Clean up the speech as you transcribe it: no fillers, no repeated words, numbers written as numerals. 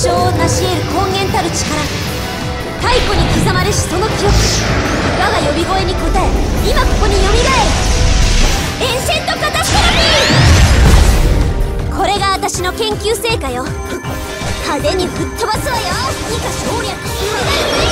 象を成し得る根源たる力、太古に刻まれしその記憶、我が呼び声に応え今ここによみがえる。エンシェントカタストロフィー、これが私の研究成果よ。派手に吹っ飛ばすわよ。以下省略。